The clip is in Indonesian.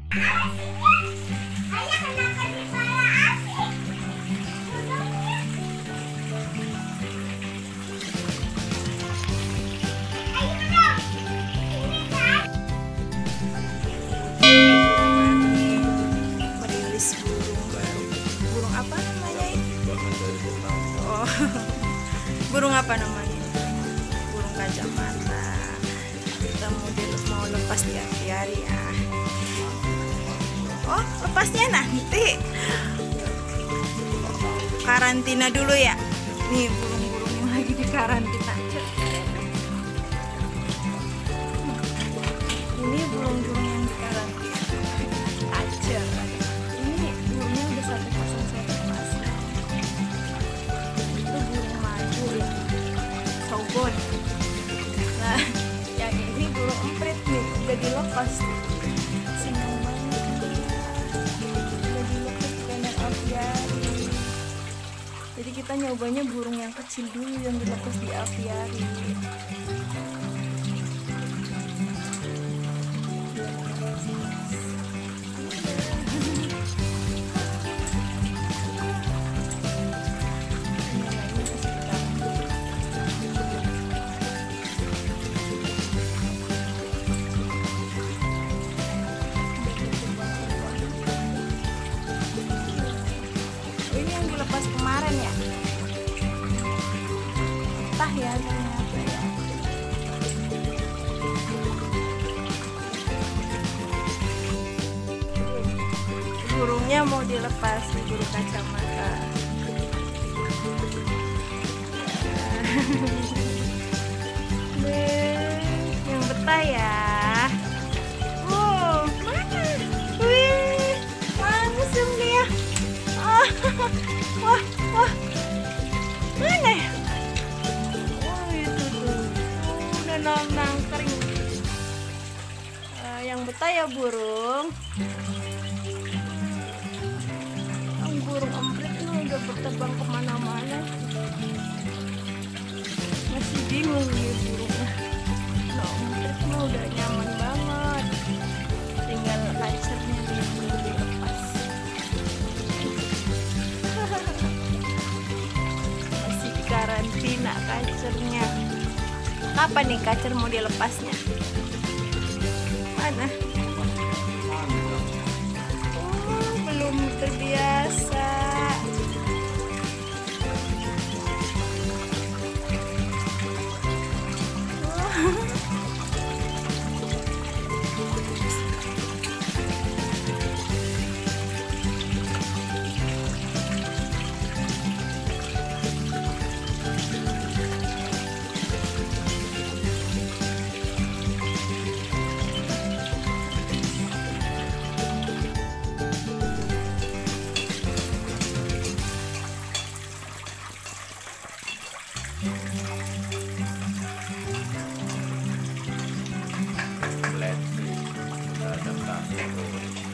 Merilis burung baru. Burung apa namanya ini? Oh, burung apa namanya? Burung kacamata. Kita mau lepas di apiari ya. Oh, lepasnya nanti. Karantina dulu ya. Nih burung-burung yang lagi di karantina. Ini burung-burung yang di karantina aja. Ini burungnya udah 101 mas. Itu burung madu ya, sogon. Nah, yang ini burung emprit nih, udah dilepas. Senang banget. Udah dilepas di kandang apiari. Jadi kita nyobanya burung yang kecil dulu yang dilepas di apiari. Ini yang dilepas kemarin ya, entah ya ternyata ya. Burungnya mau dilepas, burung kacamata. Yang betah ya. Wow, mana? Wih, langsung dia. Wah, mana ya? Oh itu tuh, udah nangkring. Yang betah ya burung. Burung emprit ini udah berterbang kemana-mana. Masih bingung nih burungnya. Nah, emprit mah udah nyaman banget. Tinggal kacernya nih dilepas. Masih di karantina kacernya. Kapan nih kacer mau dilepasnya? Mana? Oh, belum terbiasa. Adaptasi